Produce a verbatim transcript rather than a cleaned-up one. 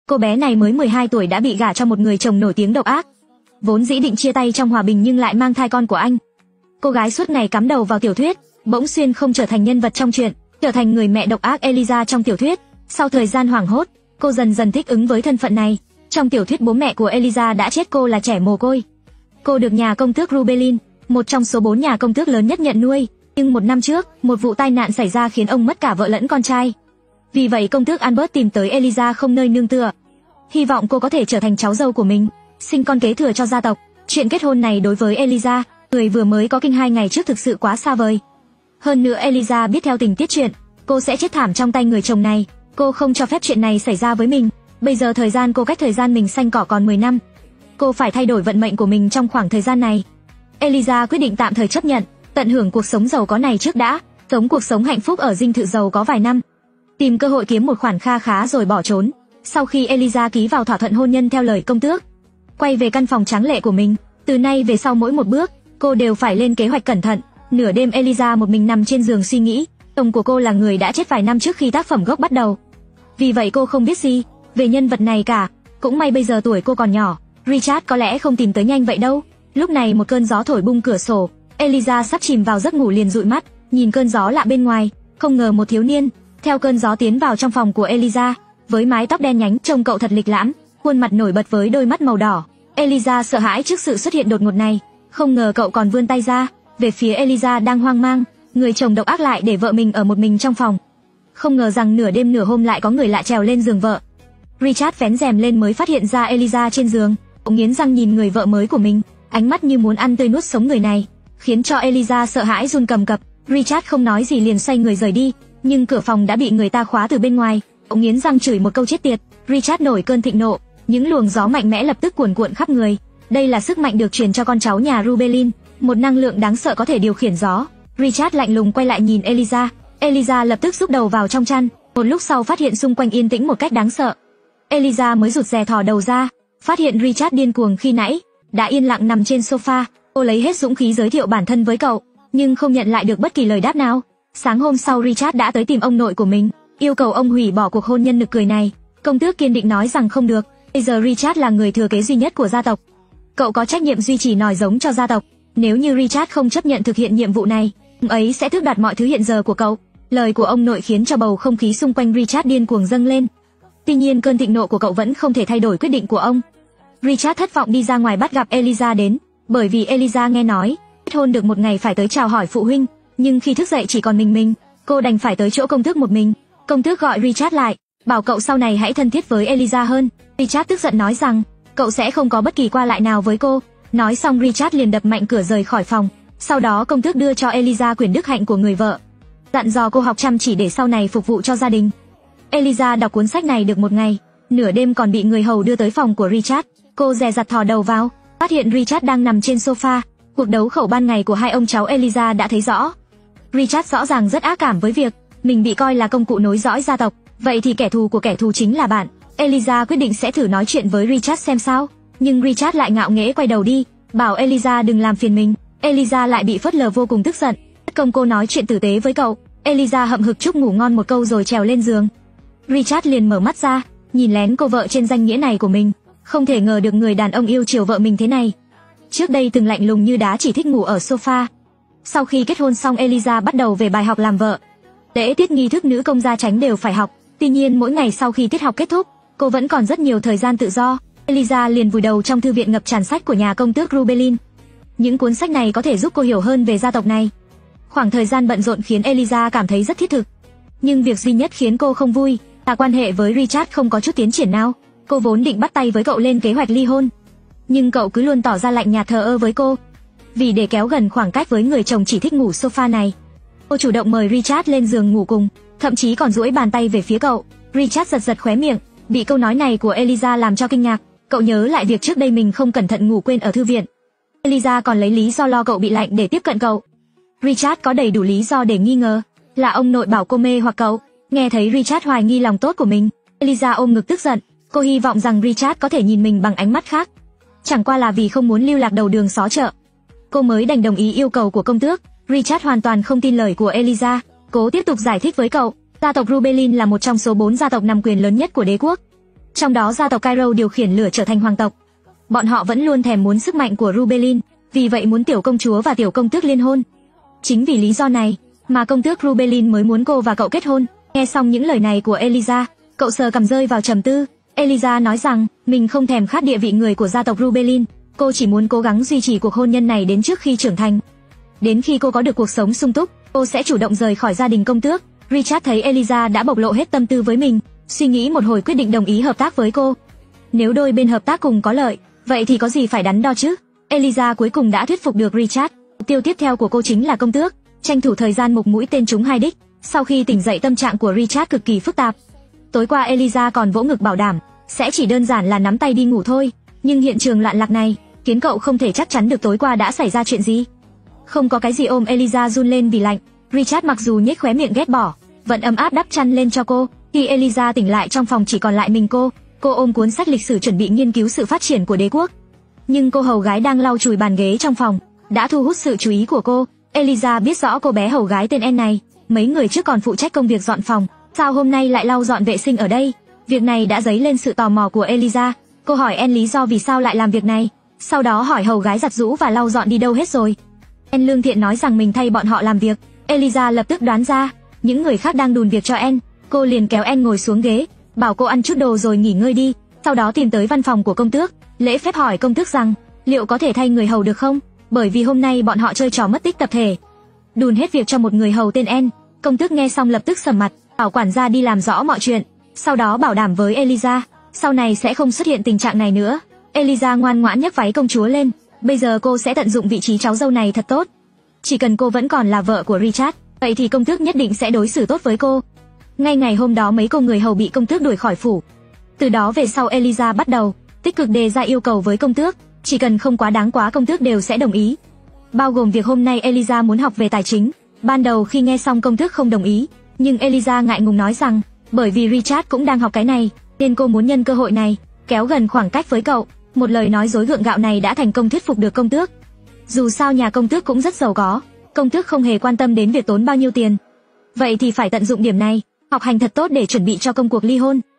Cô bé này mới mười hai tuổi đã bị gả cho một người chồng nổi tiếng độc ác. Vốn dĩ định chia tay trong hòa bình nhưng lại mang thai con của anh. Cô gái suốt ngày cắm đầu vào tiểu thuyết, bỗng xuyên không trở thành nhân vật trong truyện, trở thành người mẹ độc ác Eliza trong tiểu thuyết. Sau thời gian hoảng hốt, cô dần dần thích ứng với thân phận này. Trong tiểu thuyết bố mẹ của Eliza đã chết, cô là trẻ mồ côi. Cô được nhà công tước Rubelin, một trong số bốn nhà công tước lớn nhất nhận nuôi. Nhưng một năm trước, một vụ tai nạn xảy ra khiến ông mất cả vợ lẫn con trai. Vì vậy công tước Albert tìm tới Eliza không nơi nương tựa, hy vọng cô có thể trở thành cháu dâu của mình, sinh con kế thừa cho gia tộc. Chuyện kết hôn này đối với Eliza, người vừa mới có kinh hai ngày trước, thực sự quá xa vời. Hơn nữa Eliza biết theo tình tiết chuyện, cô sẽ chết thảm trong tay người chồng này. Cô không cho phép chuyện này xảy ra với mình. Bây giờ thời gian cô cách thời gian mình xanh cỏ còn mười năm. Cô phải thay đổi vận mệnh của mình trong khoảng thời gian này. Eliza quyết định tạm thời chấp nhận, tận hưởng cuộc sống giàu có này trước đã, sống cuộc sống hạnh phúc ở dinh thự giàu có vài năm, tìm cơ hội kiếm một khoản kha khá rồi bỏ trốn. Sau khi Eliza ký vào thỏa thuận hôn nhân theo lời công tước, quay về căn phòng tráng lệ của mình, từ nay về sau mỗi một bước, cô đều phải lên kế hoạch cẩn thận. Nửa đêm Eliza một mình nằm trên giường suy nghĩ, chồng của cô là người đã chết vài năm trước khi tác phẩm gốc bắt đầu. Vì vậy cô không biết gì về nhân vật này cả, cũng may bây giờ tuổi cô còn nhỏ, Richard có lẽ không tìm tới nhanh vậy đâu. Lúc này một cơn gió thổi bung cửa sổ, Eliza sắp chìm vào giấc ngủ liền dụi mắt, nhìn cơn gió lạ bên ngoài, không ngờ một thiếu niên theo cơn gió tiến vào trong phòng của Eliza, với mái tóc đen nhánh, trông cậu thật lịch lãm, khuôn mặt nổi bật với đôi mắt màu đỏ. Eliza sợ hãi trước sự xuất hiện đột ngột này, không ngờ cậu còn vươn tay ra về phía Eliza đang hoang mang. Người chồng độc ác lại để vợ mình ở một mình trong phòng, không ngờ rằng nửa đêm nửa hôm lại có người lạ trèo lên giường vợ. Richard vén rèm lên mới phát hiện ra Eliza trên giường, ông nghiến răng nhìn người vợ mới của mình, ánh mắt như muốn ăn tươi nuốt sống người này, khiến cho Eliza sợ hãi run cầm cập. Richard không nói gì liền xoay người rời đi, nhưng cửa phòng đã bị người ta khóa từ bên ngoài. Ông nghiến răng chửi một câu chết tiệt. Richard nổi cơn thịnh nộ, những luồng gió mạnh mẽ lập tức cuồn cuộn khắp người. Đây là sức mạnh được truyền cho con cháu nhà Rubelin, một năng lượng đáng sợ có thể điều khiển gió. Richard lạnh lùng quay lại nhìn Eliza. Eliza lập tức rúc đầu vào trong chăn, một lúc sau phát hiện xung quanh yên tĩnh một cách đáng sợ. Eliza mới rụt rè thò đầu ra, phát hiện Richard điên cuồng khi nãy đã yên lặng nằm trên sofa. Cô lấy hết dũng khí giới thiệu bản thân với cậu, nhưng không nhận lại được bất kỳ lời đáp nào. Sáng hôm sau Richard đã tới tìm ông nội của mình, yêu cầu ông hủy bỏ cuộc hôn nhân nực cười này. Công tước kiên định nói rằng không được, bây giờ Richard là người thừa kế duy nhất của gia tộc, cậu có trách nhiệm duy trì nòi giống cho gia tộc. Nếu như Richard không chấp nhận thực hiện nhiệm vụ này, ông ấy sẽ tước đoạt mọi thứ hiện giờ của cậu. Lời của ông nội khiến cho bầu không khí xung quanh Richard điên cuồng dâng lên. Tuy nhiên cơn thịnh nộ của cậu vẫn không thể thay đổi quyết định của ông. Richard thất vọng đi ra ngoài bắt gặp Eliza đến, bởi vì Eliza nghe nói kết hôn được một ngày phải tới chào hỏi phụ huynh, nhưng khi thức dậy chỉ còn mình mình, cô đành phải tới chỗ công tước một mình. Công tước gọi Richard lại, bảo cậu sau này hãy thân thiết với Eliza hơn. Richard tức giận nói rằng cậu sẽ không có bất kỳ qua lại nào với cô. Nói xong Richard liền đập mạnh cửa rời khỏi phòng. Sau đó công tước đưa cho Eliza quyền đức hạnh của người vợ, dặn dò cô học chăm chỉ để sau này phục vụ cho gia đình. Eliza đọc cuốn sách này được một ngày, nửa đêm còn bị người hầu đưa tới phòng của Richard. Cô dè dặt thò đầu vào, phát hiện Richard đang nằm trên sofa. Cuộc đấu khẩu ban ngày của hai ông cháu Eliza đã thấy rõ. Richard rõ ràng rất ác cảm với việc mình bị coi là công cụ nối dõi gia tộc, vậy thì kẻ thù của kẻ thù chính là bạn. Eliza quyết định sẽ thử nói chuyện với Richard xem sao, nhưng Richard lại ngạo nghễ quay đầu đi, bảo Eliza đừng làm phiền mình. Eliza lại bị phớt lờ vô cùng tức giận, bất công cô nói chuyện tử tế với cậu. Eliza hậm hực chúc ngủ ngon một câu rồi trèo lên giường. Richard liền mở mắt ra, nhìn lén cô vợ trên danh nghĩa này của mình, không thể ngờ được người đàn ông yêu chiều vợ mình thế này. Trước đây từng lạnh lùng như đá chỉ thích ngủ ở sofa. Sau khi kết hôn xong Eliza bắt đầu về bài học làm vợ. Lễ tiết nghi thức nữ công gia tránh đều phải học. Tuy nhiên mỗi ngày sau khi tiết học kết thúc, cô vẫn còn rất nhiều thời gian tự do. Eliza liền vùi đầu trong thư viện ngập tràn sách của nhà công tước Rubelin. Những cuốn sách này có thể giúp cô hiểu hơn về gia tộc này. Khoảng thời gian bận rộn khiến Eliza cảm thấy rất thiết thực. Nhưng việc duy nhất khiến cô không vui là quan hệ với Richard không có chút tiến triển nào. Cô vốn định bắt tay với cậu lên kế hoạch ly hôn, nhưng cậu cứ luôn tỏ ra lạnh nhạt thờ ơ với cô. Vì để kéo gần khoảng cách với người chồng chỉ thích ngủ sofa này, cô chủ động mời Richard lên giường ngủ cùng, thậm chí còn duỗi bàn tay về phía cậu. Richard giật giật khóe miệng, bị câu nói này của Eliza làm cho kinh ngạc. Cậu nhớ lại việc trước đây mình không cẩn thận ngủ quên ở thư viện. Eliza còn lấy lý do lo cậu bị lạnh để tiếp cận cậu. Richard có đầy đủ lý do để nghi ngờ là ông nội bảo cô mê hoặc cậu. Nghe thấy Richard hoài nghi lòng tốt của mình, Eliza ôm ngực tức giận. Cô hy vọng rằng Richard có thể nhìn mình bằng ánh mắt khác. Chẳng qua là vì không muốn lưu lạc đầu đường xó chợ, cô mới đành đồng ý yêu cầu của công tước. Richard hoàn toàn không tin lời của Eliza, cố tiếp tục giải thích với cậu. Gia tộc Rubelin là một trong số bốn gia tộc nắm quyền lớn nhất của đế quốc. trong đó gia tộc Cairo điều khiển lửa trở thành hoàng tộc. Bọn họ vẫn luôn thèm muốn sức mạnh của Rubelin, vì vậy muốn tiểu công chúa và tiểu công tước liên hôn. Chính vì lý do này mà công tước Rubelin mới muốn cô và cậu kết hôn. Nghe xong những lời này của Eliza, cậu sờ cằm rơi vào trầm tư. Eliza nói rằng mình không thèm khát địa vị người của gia tộc Rubelin, cô chỉ muốn cố gắng duy trì cuộc hôn nhân này đến trước khi trưởng thành. Đến khi cô có được cuộc sống sung túc, cô sẽ chủ động rời khỏi gia đình công tước. Richard thấy Eliza đã bộc lộ hết tâm tư với mình, suy nghĩ một hồi quyết định đồng ý hợp tác với cô. Nếu đôi bên hợp tác cùng có lợi, vậy thì có gì phải đắn đo chứ? Eliza cuối cùng đã thuyết phục được Richard. Mục tiêu tiếp theo của cô chính là công tước, tranh thủ thời gian mục mũi tên trúng hai đích. Sau khi tỉnh dậy, tâm trạng của Richard cực kỳ phức tạp. Tối qua Eliza còn vỗ ngực bảo đảm sẽ chỉ đơn giản là nắm tay đi ngủ thôi, nhưng hiện trường loạn lạc này khiến cậu không thể chắc chắn được tối qua đã xảy ra chuyện gì. Không có cái gì ôm Eliza run lên vì lạnh. Richard mặc dù nhếch khóe miệng ghét bỏ, vẫn ấm áp đắp chăn lên cho cô. Khi Eliza tỉnh lại, trong phòng chỉ còn lại mình cô. Cô ôm cuốn sách lịch sử chuẩn bị nghiên cứu sự phát triển của đế quốc. Nhưng cô hầu gái đang lau chùi bàn ghế trong phòng đã thu hút sự chú ý của cô. Eliza biết rõ cô bé hầu gái tên En này, mấy người trước còn phụ trách công việc dọn phòng, sao hôm nay lại lau dọn vệ sinh ở đây? Việc này đã dấy lên sự tò mò của Eliza. Cô hỏi En lý do vì sao lại làm việc này, sau đó hỏi hầu gái giặt giũ và lau dọn đi đâu hết rồi. En lương thiện nói rằng mình thay bọn họ làm việc. Eliza lập tức đoán ra những người khác đang đùn việc cho En. Cô liền kéo En ngồi xuống ghế, bảo cô ăn chút đồ rồi nghỉ ngơi đi. Sau đó tìm tới văn phòng của công tước, lễ phép hỏi công tước rằng liệu có thể thay người hầu được không, bởi vì hôm nay bọn họ chơi trò mất tích tập thể. Đùn hết việc cho một người hầu tên En. Công tước nghe xong lập tức sầm mặt, bảo quản gia đi làm rõ mọi chuyện, sau đó bảo đảm với Eliza sau này sẽ không xuất hiện tình trạng này nữa. Eliza ngoan ngoãn nhấc váy công chúa lên. Bây giờ cô sẽ tận dụng vị trí cháu dâu này thật tốt. Chỉ cần cô vẫn còn là vợ của Richard, vậy thì công tước nhất định sẽ đối xử tốt với cô. Ngay ngày hôm đó, mấy cô người hầu bị công tước đuổi khỏi phủ. Từ đó về sau, Eliza bắt đầu tích cực đề ra yêu cầu với công tước, chỉ cần không quá đáng quá công tước đều sẽ đồng ý. Bao gồm việc hôm nay Eliza muốn học về tài chính. Ban đầu khi nghe xong công tước không đồng ý, nhưng Eliza ngại ngùng nói rằng bởi vì Richard cũng đang học cái này, nên cô muốn nhân cơ hội này kéo gần khoảng cách với cậu. Một lời nói dối gượng gạo này đã thành công thuyết phục được công tước. Dù sao nhà công tước cũng rất giàu có, công tước không hề quan tâm đến việc tốn bao nhiêu tiền. Vậy thì phải tận dụng điểm này, học hành thật tốt để chuẩn bị cho công cuộc ly hôn.